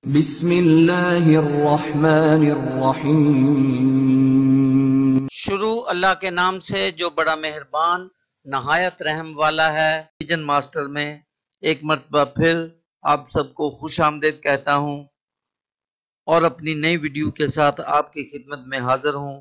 बिस्मिल्लाहिर्रहमानिर्रहीम। शुरू अल्लाह के नाम से जो बड़ा मेहरबान नहायत रहम वाला है। पिजन मास्टर में एक मरतबा फिर आप सबको खुश आमदीद कहता हूँ और अपनी नई वीडियो के साथ आपकी खिदमत में हाजिर हूँ।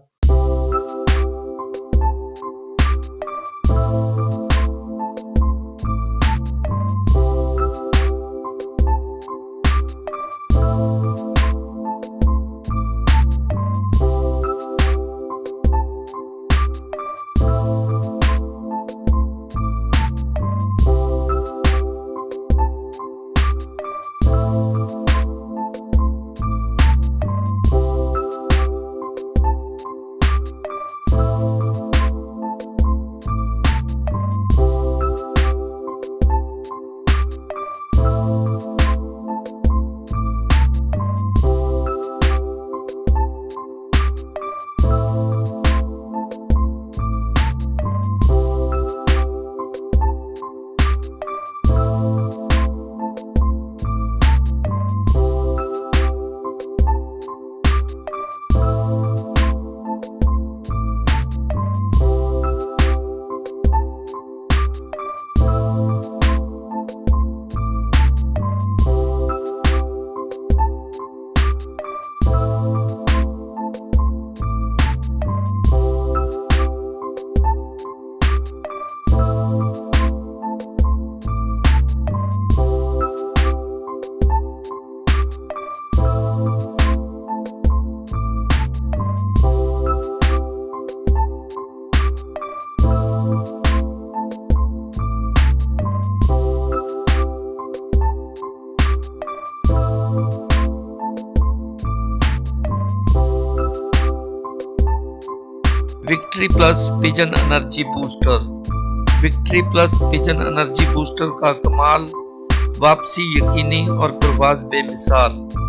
Victory plus pigeon energy booster. Victory plus pigeon energy booster का कमाल, वापसी यकीनी और परवाज़ बेमिसाल।